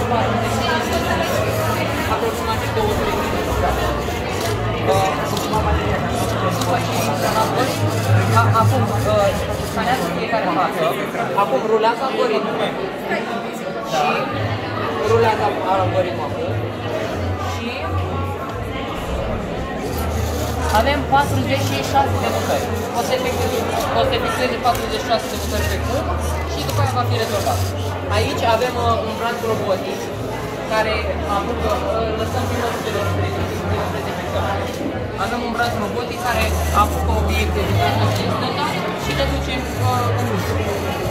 aproximativ 200 de kg. Acum, scanează fiecare față, acum rulează algoritmul și rulează algoritmul acum și avem 46 de bucări. O să efectueze 46 de bucări pe cub și după aia va fi rezolvat. Aici avem un branț robotic care lăsăm prima de dezinfectare. Avem un braț robotic care apucă obiecte din și le ducem în lucru.